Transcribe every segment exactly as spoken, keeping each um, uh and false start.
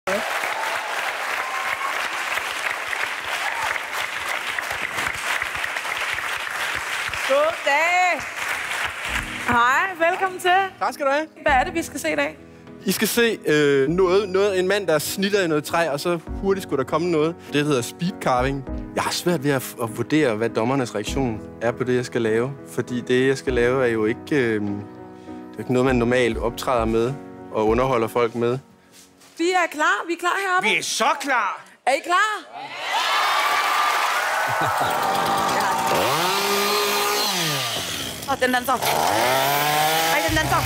Goddag. Hej, velkommen til. Tak skal du have. Hvad er det, vi skal se i dag? I skal se øh, noget, noget, en mand, der snitter i noget træ, og så hurtigt skulle der komme noget. Det hedder speed carving. Jeg har svært ved at, at vurdere, hvad dommernes reaktion er på det, jeg skal lave. Fordi det, jeg skal lave, er jo ikke, øh, det er ikke noget, man normalt optræder med og underholder folk med. Vi er klar. Vi er klar heroppe. Vi er så klar. Er I klar? Åh, den danser. Nej, den danser.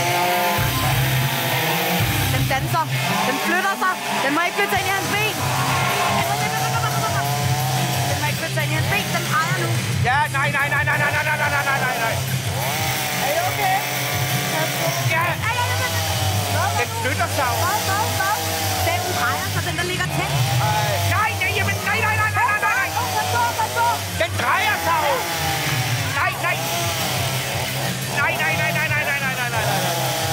Den danser. Den flytter sig. Den må ikke flytte sig ind i hans ben. Den må ikke flytte sig ind i hans ben. Den ejer nu. Ja, nej, nej, nej, nej, nej, nej, nej, nej, nej, nej, nej. Er I okay? Ja. Den flytter sig. Den drejer sig. Den, der ligger tæt. Nej, nej, jamen, nej, nej, nej, nej, nej, nej. Den drejer sig. Nej, nej. Nej, nej, nej, nej, nej, nej, nej, nej, nej.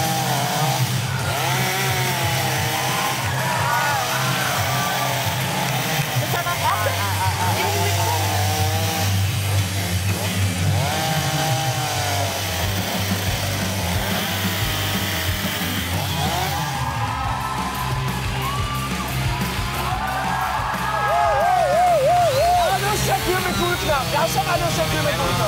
Jeg har så meget lyst til at købe en guldknap.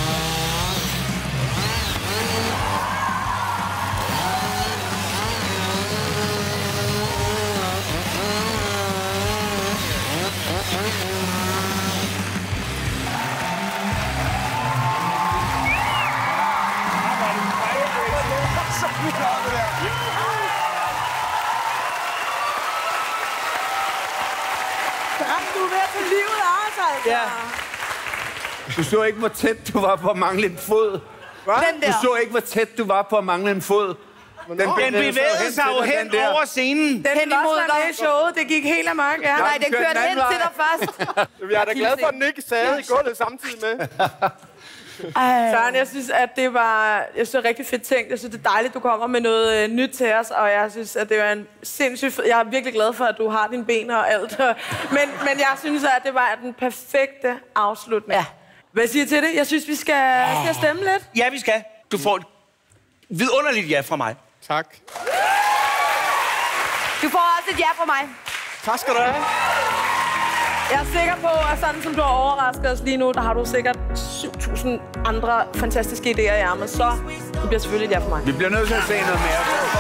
Du er ved at få livet af os, altså. Ja. Du så ikke, hvor tæt du var på at mangle en fod. Hvad? Du så ikke, hvor tæt du var på at mangle en fod. Den, den bevægede sig jo hen over scenen. Den hen imod dig i showet. Det gik helt amok, ja. Nej, den kørte hen til dig først. Jeg er da glad for, at den ikke sagde i gulvet samtidig med. Søren, jeg synes, at det var jeg synes, det var rigtig fedt tænkt. Jeg synes, det er dejligt, at du kommer med noget øh, nyt til os, og jeg synes, at det var en sindssygt fed... Jeg er virkelig glad for, at du har dine ben og alt. Men, men jeg synes, at det var den perfekte afslutning. Ja. Hvad siger I til det? Jeg synes, vi skal, oh. skal stemme lidt. Ja, vi skal. Du får et vidunderligt ja fra mig. Tak. Du får også et ja fra mig. Tak skal du have. Jeg er sikker på, at sådan som du har overrasket os lige nu, der har du sikkert syv tusind andre fantastiske idéer i ærmet. Så det bliver selvfølgelig et ja for mig. Vi bliver nødt til at se noget mere.